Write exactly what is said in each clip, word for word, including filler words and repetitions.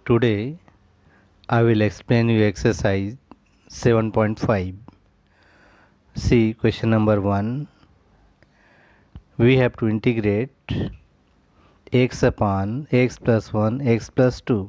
Today I will explain you exercise seven point five. See question number one. We have to integrate x upon x plus one x plus two.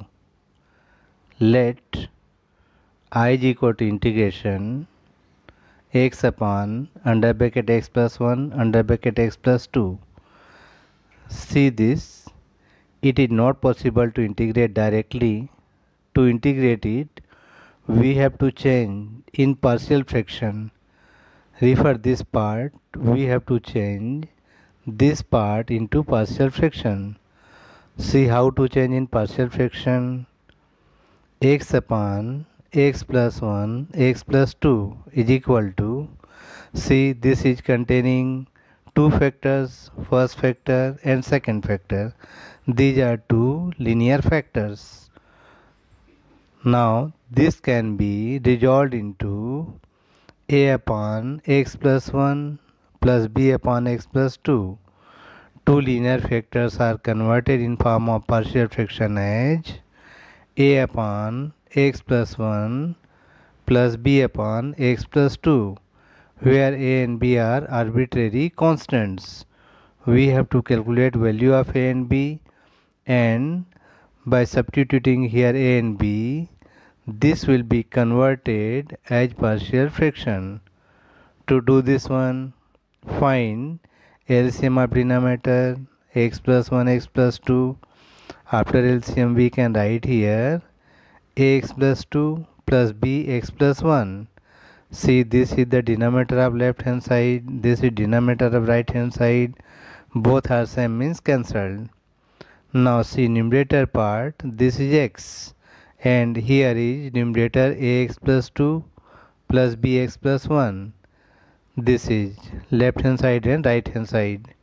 Let I is equal to integration x upon under bracket x plus one under bracket x plus two. See this. It is not possible to integrate directly. To integrate it, we have to change in partial fraction. Refer this part. We have to change this part into partial fraction. See how to change in partial fraction. X upon x plus one x plus two is equal to, see, this is containing two factors, first factor and second factor. These are two linear factors. Now this can be resolved into a upon x plus one plus b upon x plus two. Two linear factors are converted in form of partial fraction as a upon x plus one plus b upon x plus two, where a and b are arbitrary constants. We have to calculate value of a and b, and by substituting here a and b, this will be converted as partial fraction. To do this one, find L C M of denominator x plus one x plus two. After L C M we can write here ax plus two plus bx plus one. See, this is the denominator of left hand side, this is denominator of right hand side. Both are same, means cancelled. Now see numerator part, this is x, and here is numerator ax plus two plus bx plus one. This is left hand side and right hand side.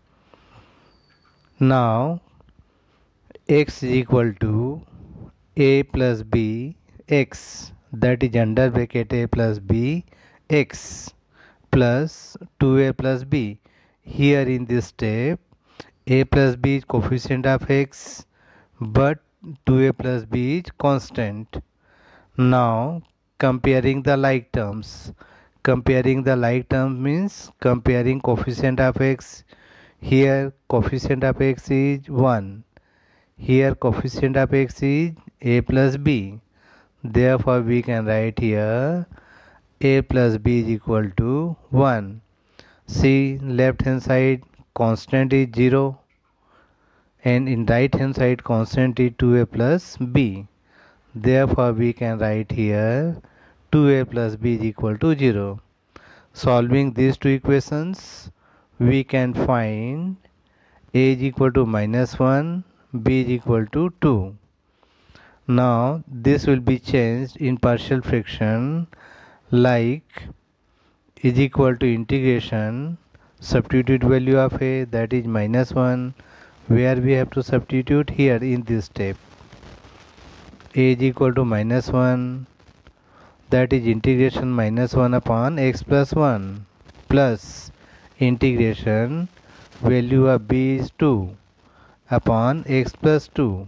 Now x is equal to a plus b x, that is under bracket a plus b x plus two a plus b. Here in this step, a plus b is coefficient of x, but two a plus b is constant. Now comparing the like terms. Comparing the like terms means comparing coefficient of x. Here coefficient of x is one. Here coefficient of x is a plus b. Therefore we can write here a plus b is equal to one. See, left hand side constant is zero, and in right hand side constant is two a plus b. Therefore we can write here two a plus b is equal to zero. Solving these two equations, we can find a is equal to minus one, b is equal to two. Now this will be changed in partial fraction, like is equal to integration, substitute value of a, that is minus one, where we have to substitute here in this step. A is equal to minus one, that is integration minus one upon x plus one, plus integration value of b is two upon x plus two.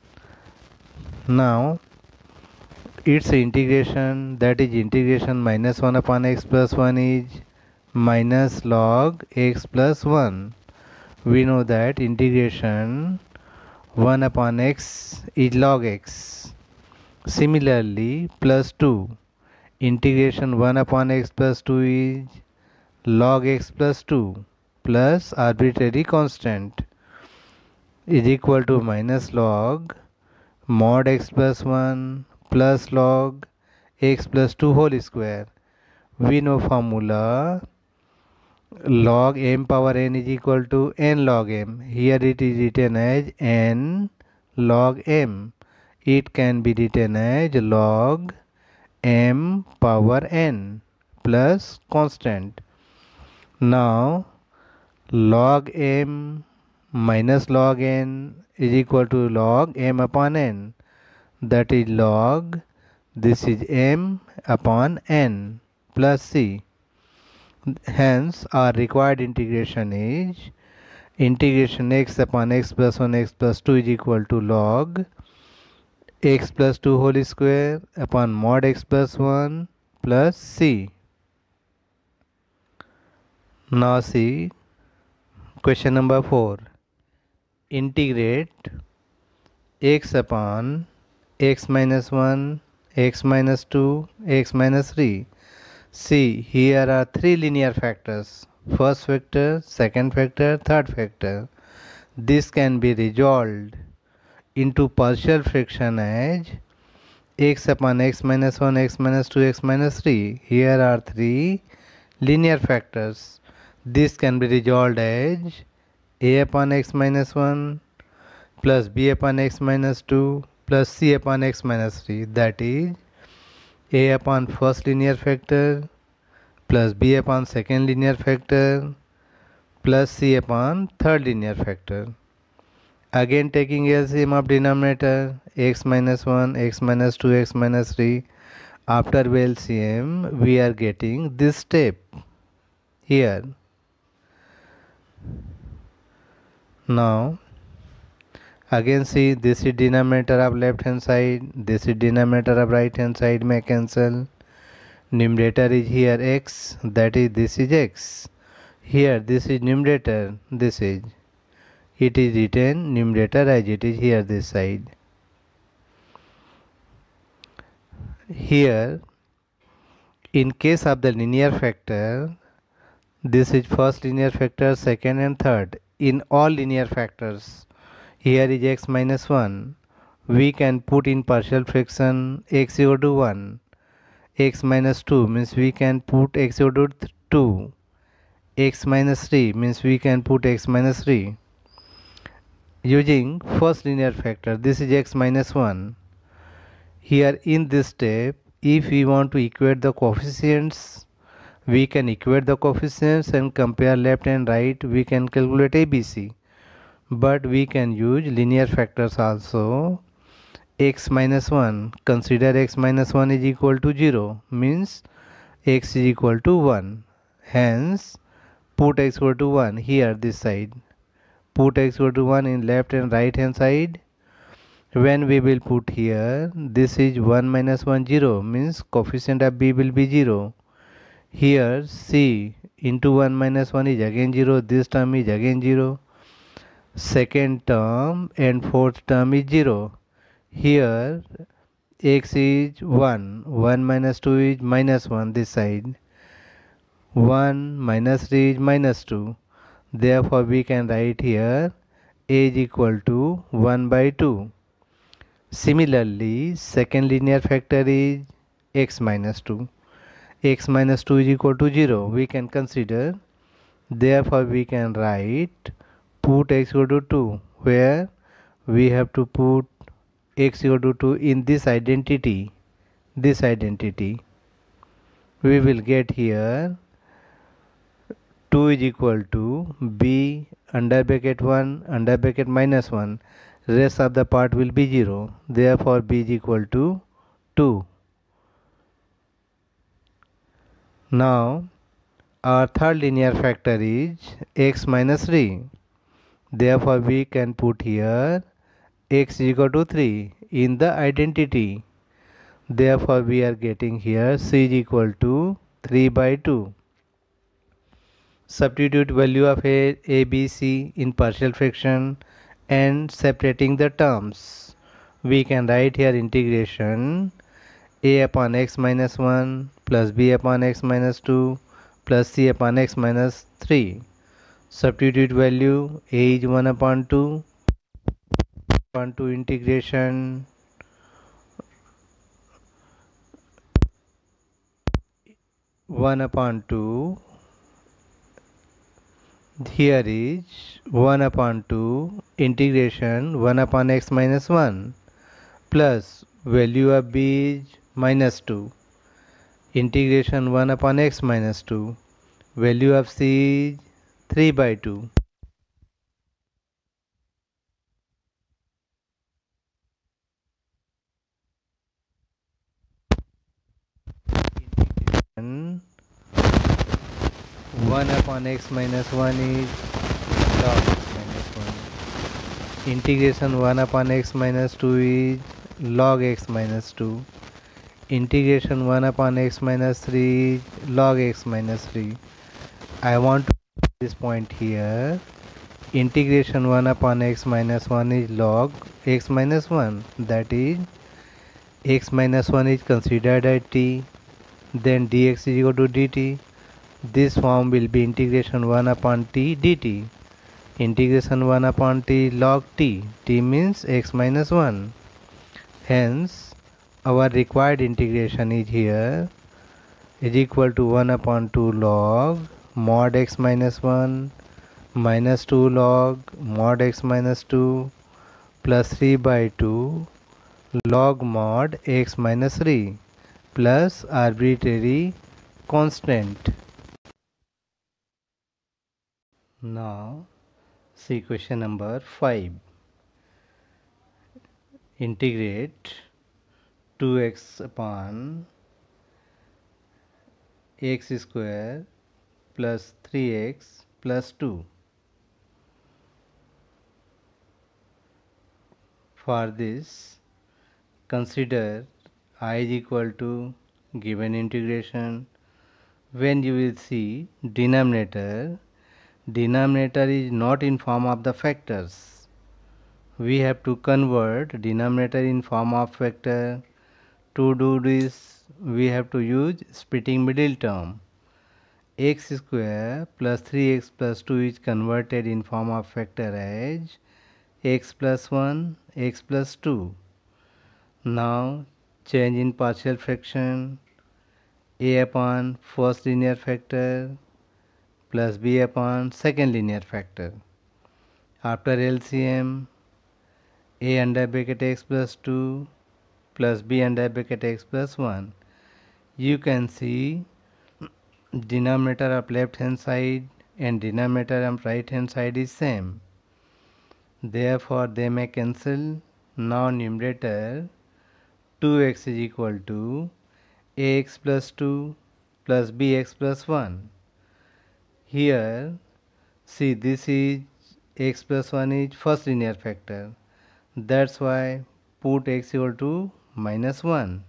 Now its integration, that is integration minus one upon x plus one, is minus log x plus one. We know that integration one upon x is log x. Similarly, plus two, integration one upon x plus two is log x plus two plus arbitrary constant is equal to minus log mod x plus one plus log x plus two whole square. We know formula log m power n is equal to n log m. Here it is written as n log m. It can be written as log m power n plus constant. Now log m minus log n is equal to log m upon n, that is log, this is m upon n plus c. Hence our required integration is integration x upon x plus one x plus two is equal to log x plus two whole square upon mod x plus one plus c. Now see question number four. Integrate x upon x minus one, x minus two, x minus three. See, here are three linear factors. First factor, second factor, third factor. This can be resolved into partial fraction as x upon x minus one, x minus two, x minus three. Here are three linear factors. This can be resolved as a upon x minus one plus b upon x minus two plus c upon x minus three. That is a upon first linear factor plus b upon second linear factor plus c upon third linear factor. Again taking L C M of denominator x minus one, x minus two, x minus three. After L C M we are getting this step here. Now again see, this is denominator of left hand side, this is denominator of right hand side, may cancel. Numerator is here x, that is this is x. Here this is numerator, this is. It is written numerator as it is here this side. Here in case of the linear factor, this is first linear factor, second and third. In all linear factors, here is x minus one. We can put in partial fraction x equal to one. X minus two means we can put x equal to two. X minus three means we can put x minus three. Using first linear factor, this is x minus one. Here in this step, if we want to equate the coefficients, we can equate the coefficients and compare left and right. We can calculate A B C. But we can use linear factors also. X minus one, consider x minus one is equal to zero, means x is equal to one. Hence, put x equal to one here this side. Put x equal to one in left and right hand side. When we will put here, this is one minus one, zero, means coefficient of b will be zero. Here c into one minus one is again zero, this term is again zero. Second term and fourth term is zero. Here x is one, one minus two is minus one this side. one minus three is minus two. Therefore we can write here a is equal to one by two. Similarly, second linear factor is x minus two. X minus two is equal to zero. We can consider. Therefore we can write put x equal to two, where we have to put x equal to two in this identity. This identity. We will get here two is equal to b under bracket one under bracket minus one. Rest of the part will be zero. Therefore b is equal to two. Now our third linear factor is x minus three. Therefore we can put here x is equal to three in the identity. Therefore we are getting here c is equal to three by two. Substitute value of a, a, b, c in partial fraction and separating the terms. We can write here integration a upon x minus one plus b upon x minus two plus c upon x minus three. Substitute value a is one upon two, upon two integration one upon two. Here is one upon two integration one upon x minus one plus value of b is minus two. Integration one upon x minus two. Value of c is three by two. Integration one upon x minus one is log x minus one. Integration one upon x minus two is log x minus two. Integration one upon x minus three is log x minus three. I want to put this point here. Integration one upon x minus one is log x minus one, that is x minus one is considered as t, then dx is equal to dt. This form will be integration one upon t dt. Integration one upon t log t, t means x minus one. Hence our required integration is here is equal to one upon two log mod x minus one minus two log mod x minus two plus three by two log mod x minus three plus arbitrary constant. Now see question number five. Integrate two x upon x square plus three x plus two. For this, consider I is equal to given integration. When you will see denominator, denominator is not in form of the factors. We have to convert denominator in form of factor. To do this, we have to use splitting middle term. X square plus three x plus two is converted in form of factor as x plus one, x plus two. Now change in partial fraction. A upon first linear factor plus b upon second linear factor. After L C M, a under bracket x plus two plus b under bracket x plus one. You can see denominator of left hand side and denominator of right hand side is same. Therefore they may cancel. Now numerator two x is equal to ax plus two plus bx plus one. Here see, this is x plus one is first linear factor. That's why put x equal to minus one.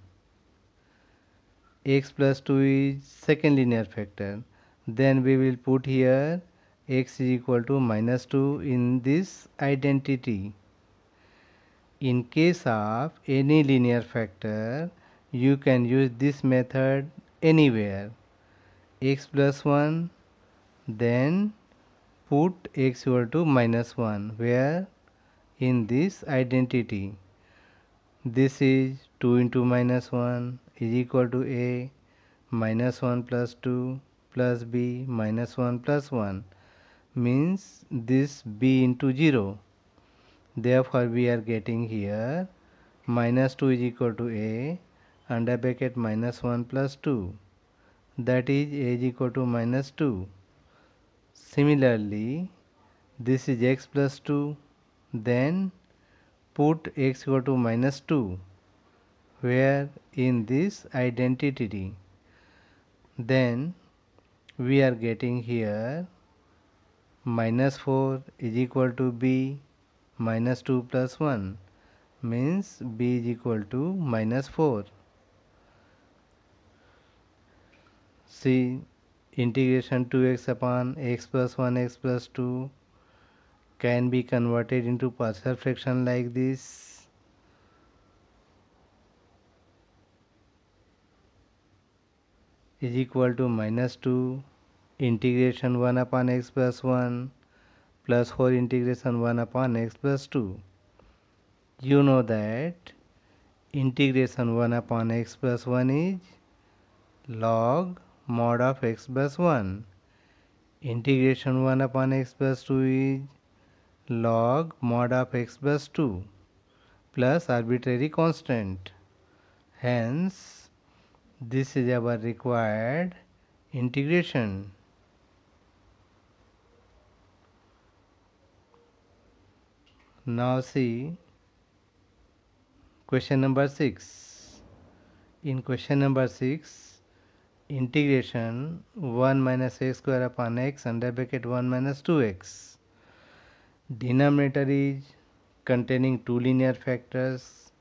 X plus two is second linear factor. Then we will put here x is equal to minus two in this identity. In case of any linear factor, you can use this method anywhere. X plus one, then put x equal to minus one, where in this identity. This is two into minus one is equal to a minus one plus two plus b minus one plus one, means this b into zero. Therefore we are getting here minus two is equal to a under bracket minus one plus two, that is a is equal to minus two. Similarly this is x plus two, then put x equal to minus two, where in this identity. Then we are getting here minus four is equal to b minus two plus one, means b is equal to minus four. See, integration two x upon x plus one x plus two can be converted into partial fraction like this. Is equal to minus two integration one upon x plus one plus four integration one upon x plus two. You know that integration one upon x plus one is log mod of x plus one. Integration one upon x plus two is log mod of x plus two plus arbitrary constant. Hence this is our required integration. Now see question number six. In question number six, integration one minus x square upon x under bracket one minus two x. Denominator is containing two linear factors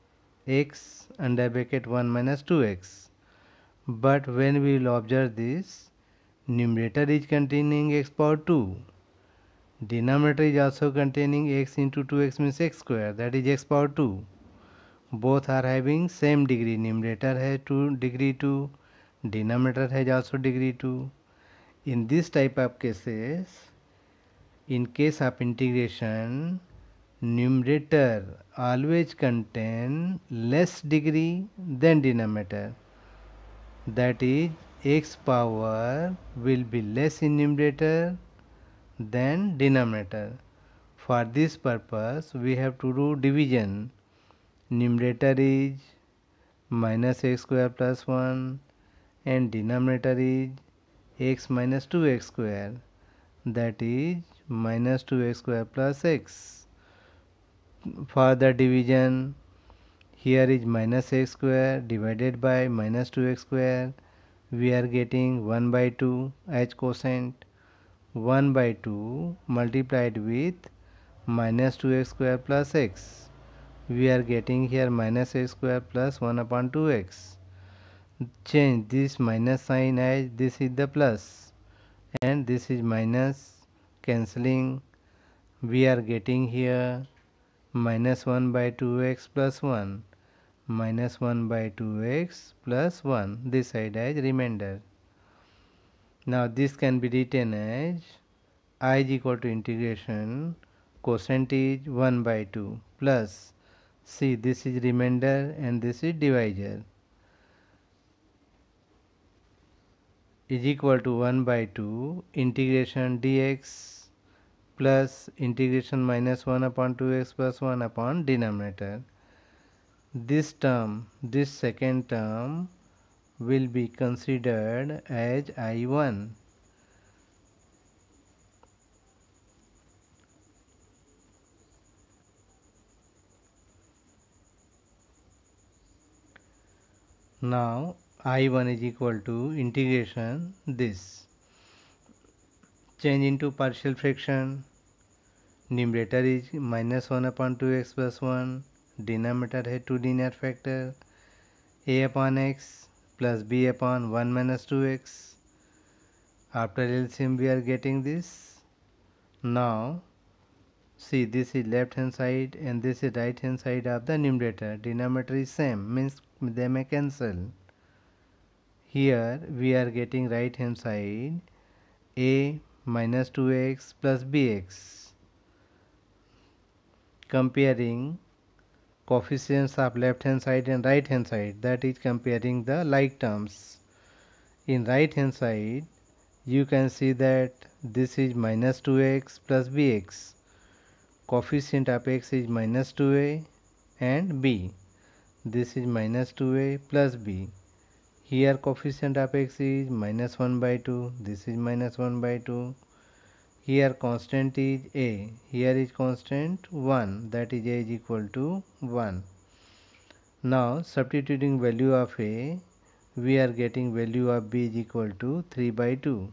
x under bracket one minus two x. But when we will observe this, numerator is containing x power two. Denominator is also containing x into two x means x square, that is x power two. Both are having same degree. Numerator has two degree two, denominator has also degree two. In this type of cases, in case of integration, numerator always contain less degree than denominator. That is, x power will be less in numerator than denominator. For this purpose, we have to do division. Numerator is minus x square plus one and denominator is x minus two x square, that is minus two x square plus x. For the division, here is minus x square divided by minus two x square, we are getting one by two as quotient. one by two multiplied with minus two x square plus x, we are getting here minus x square plus one upon two x. Change this minus sign as this is the plus and this is minus, cancelling, we are getting here minus one by two x plus one, minus one by two x plus one, this side as remainder. Now this can be written as I is equal to integration quotient is one by two plus, see this is remainder and this is divisor, is equal to one by two integration dx plus integration minus one upon two x plus one upon denominator. This term, this second term will be considered as I one. Now I one is equal to integration this. Change into partial fraction. Numerator is minus one upon two x plus one. Denominator has two linear factor, a upon x plus b upon one minus two x. After L C M we are getting this. Now see, this is left hand side and this is right hand side of the numerator. Denominator is same, means they may cancel. Here we are getting right hand side a minus two x plus bx. Comparing coefficients of left hand side and right hand side, that is comparing the like terms. In right hand side you can see that this is minus two x plus bx. Coefficient of x is minus two a and b. This is minus two a plus b. Here coefficient of x is minus one by two. This is minus one by two. Here constant is a. Here is constant one. That is a is equal to one. Now substituting value of a, we are getting value of b is equal to three by two.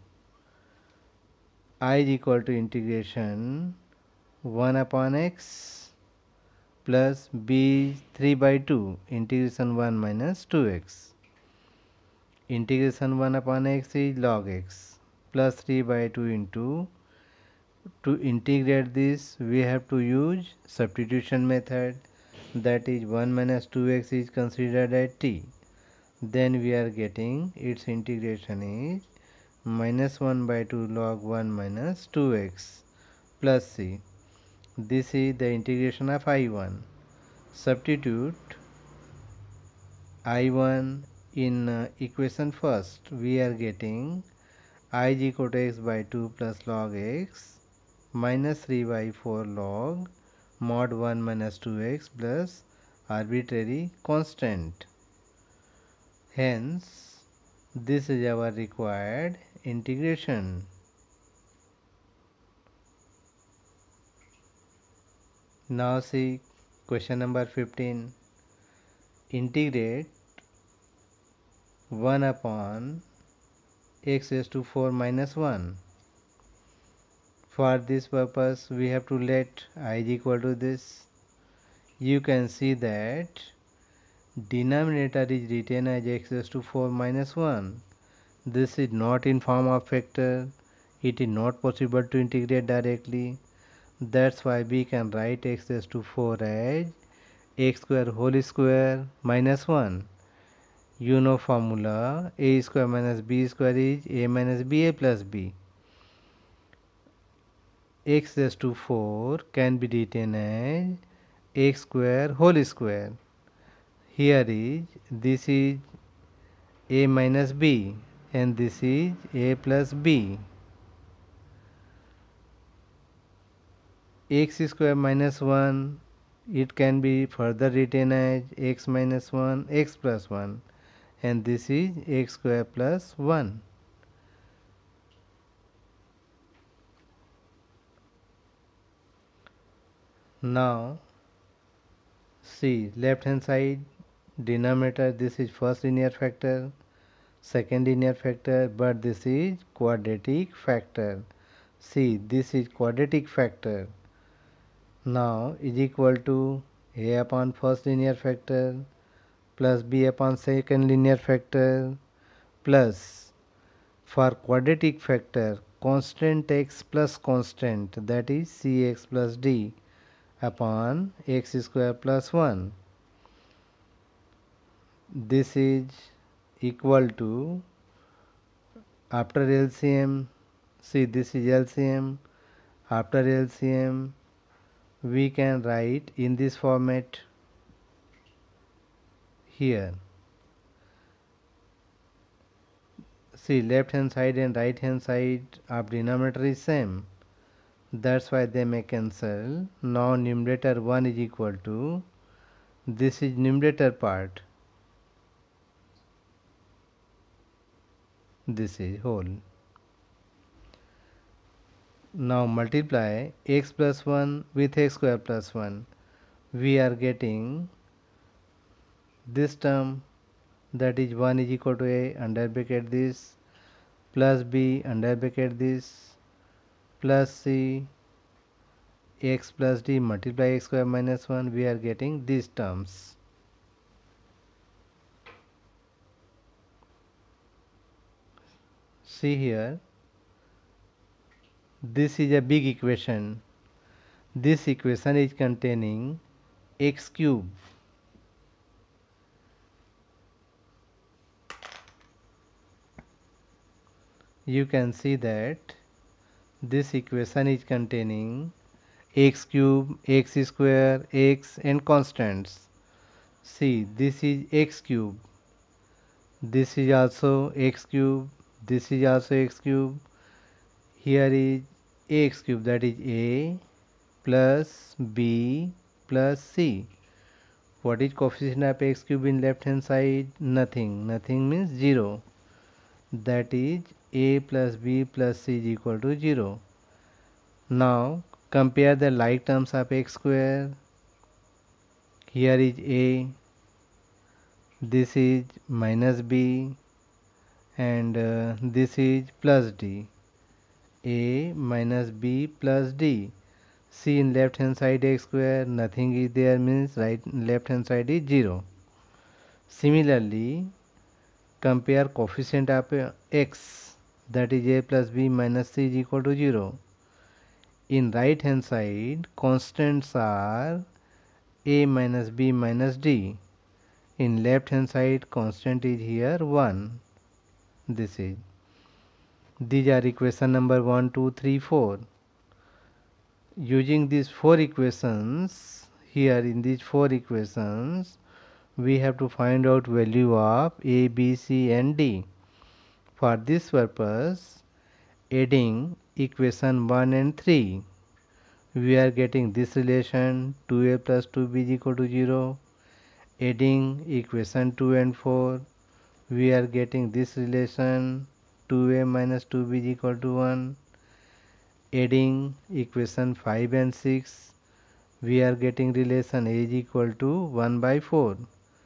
I is equal to integration one upon x plus b three by two integration one minus two x. Integration one upon x is log x plus three by two into, to integrate this we have to use substitution method, that is one minus two x is considered as t. Then we are getting its integration is minus one by two log one minus two x plus c. This is the integration of I one. Substitute I one in uh, equation first, we are getting I is equal to x by two plus log x minus three by four log mod one minus two x plus arbitrary constant. Hence this is our required integration. Now see question number fifteen. Integrate one upon x raised to four minus one. For this purpose we have to let I is equal to this. You can see that Denominator is written as x raised to four minus one. This is not in form of factor. It is not possible to integrate directly. That's why we can write x raised to four as x square whole square minus one. You know formula, a square minus b square is a minus ba plus b. X raised to four can be written as x square whole square. Here is, this is a minus b and this is a plus b. X square minus one, it can be further written as x minus one, x plus one, and this is x square plus one. Now see, left hand side denominator, this is first linear factor, second linear factor, but this is quadratic factor. See, this is quadratic factor. Now is equal to a upon first linear factor plus b upon second linear factor plus, for quadratic factor, constant x plus constant, that is cx plus d upon x square plus one. This is equal to, after L C M, see this is L C M, after L C M we can write in this format here. See, left hand side and right hand side of denominator is same. That's why they may cancel. Now numerator one is equal to, this is numerator part, this is whole. Now multiply x plus one with x square plus one. We are getting this term, that is one is equal to a under bracket this plus b under bracket this plus c x plus d multiply x square minus one. We are getting these terms. See here, this is a big equation. This equation is containing x cube. You can see that this equation is containing x cube, x square, x and constants. See, this is x cube, this is also x cube, this is also x cube. Here is ax cube, that is a plus b plus c. What is coefficient of x cube in left hand side? Nothing. Nothing means zero. That is a plus b plus c is equal to zero. Now compare the like terms of x square. Here is a, this is minus b, and uh, this is plus d. A minus b plus d. See, in left hand side x square, nothing is there, means right left hand side is zero. Similarly, compare coefficient of x, that is a plus b minus c is equal to zero. In right hand side, constants are a minus b minus d. In left hand side, constant is here one. This is. These are equation number one, two, three, four. Using these four equations, here in these four equations, we have to find out value of a, b, c and d. For this purpose, adding equation one and three, we are getting this relation two a plus two b is equal to zero. Adding equation two and four, we are getting this relation two a minus two b is equal to one. Adding equation five and six, we are getting relation a is equal to one by four.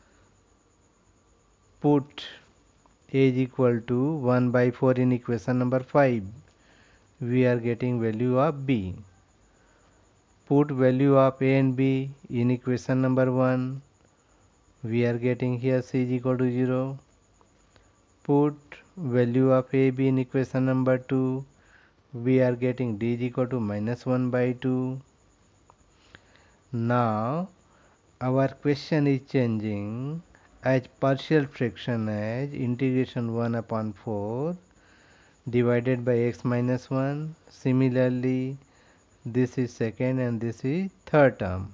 Put a is equal to one by four in equation number five. We are getting value of b. Put value of a and b in equation number one. we are getting here c is equal to zero. Put value of a, b in equation number two, we are getting d is equal to minus one by two. Now our question is changing as partial fraction as integration one upon four divided by x minus one. Similarly, this is second and this is third term.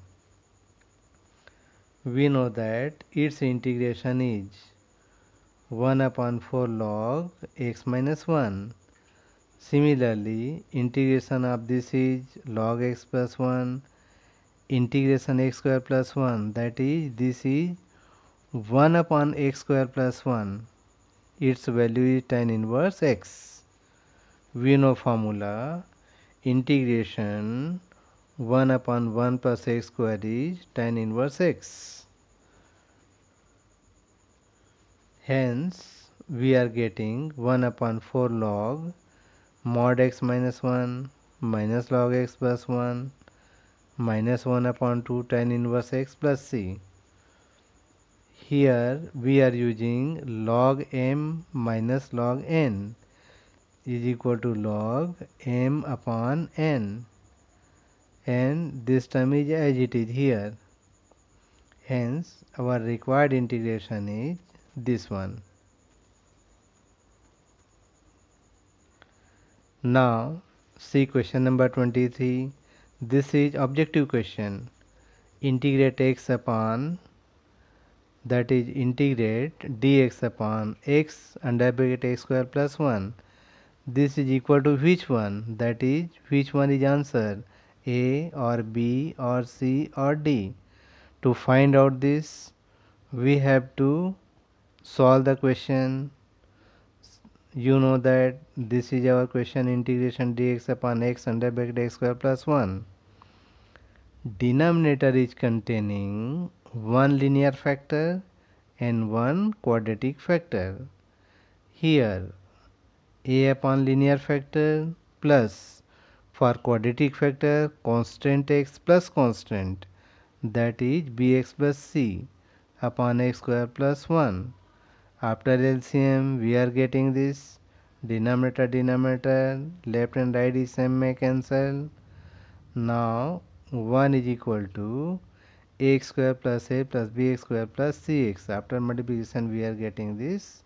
We know that its integration is one upon four log x minus one. Similarly, integration of this is log x plus one, integration x square plus one, that is this is one upon x square plus one. Its value is tan inverse x. We know formula, integration one upon one plus x square is tan inverse x. Hence, we are getting one upon four log mod x minus one minus log x plus one minus one upon two tan inverse x plus c. Here we are using log m minus log n is equal to log m upon n, and this term is as it is here. Hence our required integration is this one. Now see question number twenty-three. This is objective question. Integrate x upon, that is integrate dx upon x under bracket x square plus one. This is equal to which one? That is, which one is answer? A or B or C or D? To find out this, we have to solve the question. You know that this is our question, integration dx upon x under bracket x square plus one. Denominator is containing one linear factor and one quadratic factor. Here a upon linear factor plus, for quadratic factor, constant x plus constant, that is bx plus c upon x square plus one. After L C M we are getting this denominator denominator, left and right is same, may cancel. Now one is equal to ax square plus a plus bx square plus cx. After multiplication we are getting this.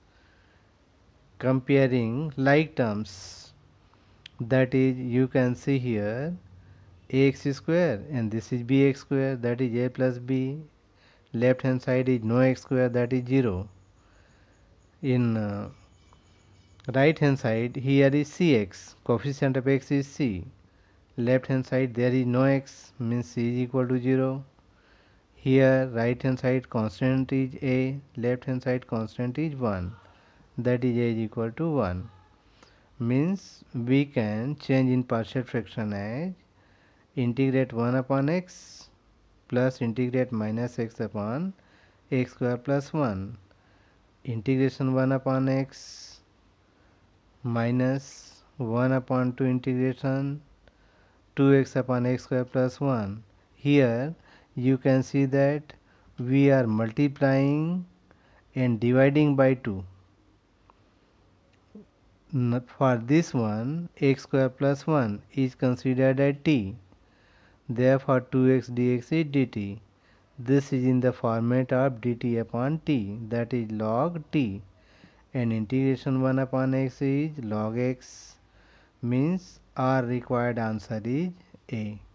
Comparing like terms, that is, you can see here ax square and this is bx square, that is a plus b. Left hand side is no x square, that is zero. In uh, right hand side here is cx, coefficient of x is c. Left hand side there is no x, means c is equal to zero. Here right hand side constant is a, left hand side constant is one, that is a is equal to one. Means we can change in partial fraction as integrate one upon x plus integrate minus x upon x square plus one. Integration one upon x minus one upon two integration two x upon x square plus one. Here you can see that we are multiplying and dividing by two. For this one, x square plus one is considered as t. Therefore two x dx is dt. This is in the format of dt upon t, that is log t, and integration one upon x is log x, means our required answer is A.